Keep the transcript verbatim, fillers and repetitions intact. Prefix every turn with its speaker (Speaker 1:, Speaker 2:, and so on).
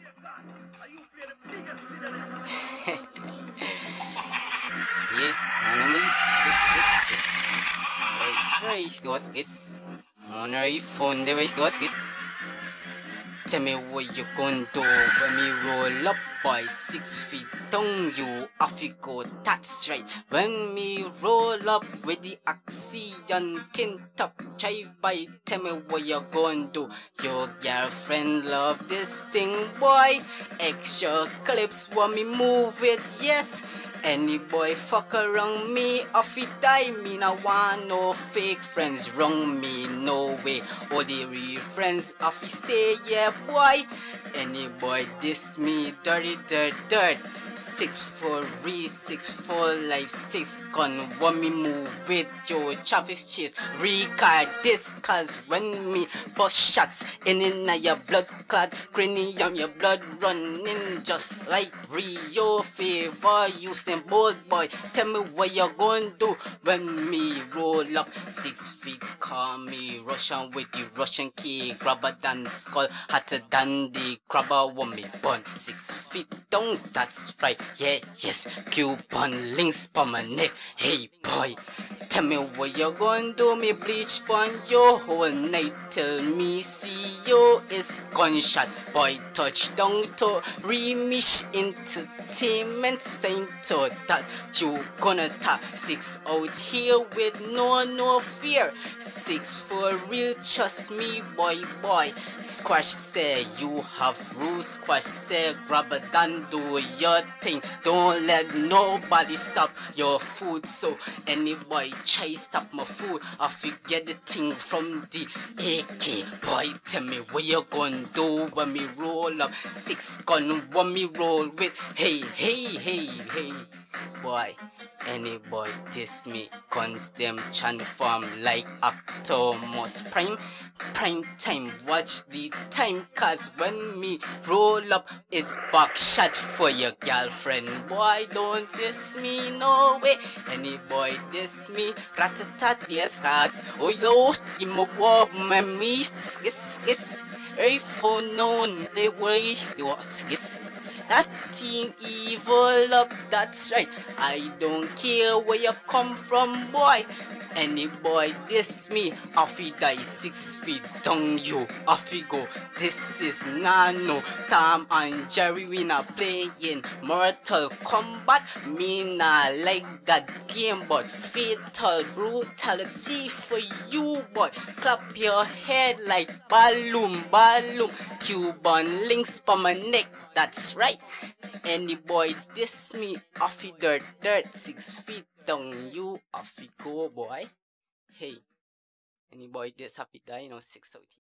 Speaker 1: Yeah, only this, this, this. What's this? Only phone device, what's this? Tell me what you gon' do when me roll up, boy. Six feet down, you off you go. That's right. When me roll up with the oxygen tint up, drive by. Tell me what you gon' do. Your girlfriend love this thing, boy. Extra clips want me move it, yes. Any boy fuck around me, off it die me. Now want no fake friends wrong me, no way. All the real friends off it stay, yeah boy. Any boy diss me, dirty dirt dirt. Six four three, six four life, six gun. Want me move with yo Travis Chase. Record this, cause when me bust shots in in your blood clot, cranium, your blood running just like Rio Fever. Houston bold boy, tell me what you gonna do when me roll up six feet. Call me Russian with the Russian key, grabber than skull, hotter than the crabber. Want me bun six feet down, that's right, yeah, yes. Cuban links for my neck, hey boy. Tell me what you gonna do, me bleach pon yo whole night till me see you is gunshot. Boy touchdown to remix entertainment, saying to that you gonna tap six out here with no no fear. Six for real, trust me, boy boy. Squash say you have rules, squash say grab it and do your thing. Don't let nobody stop your food. So any boy try stop my food, I forget the thing from the A K. Boy, tell me what you gonna do when me roll up six gun, when me roll with. Hey, hey, hey, hey. Boy, any boy diss me, guns them transform like Optimus Prime. Prime time, watch the time, cause when me roll up, it's back shot for your girlfriend. Boy, don't diss me, no way. Any boy diss me, ratatat, yes, rat. Oh, yo, imo my meat, yes, yes. Hey, for no, they waste, was, yes. That team evil up, that's right. I don't care where you come from, boy. Any boy diss me, off he die six feet down you, off he go. This is Nano, Tom and Jerry, we not playing Mortal Kombat. Me not like that game, but fatal brutality for you, boy. Clap your head like balloon, balloon. Cuban links for my neck, that's right. Any boy diss me, off he dirt, dirt, six feet down you, off he go, boy. Hey, any boy diss happy die, you know, six out.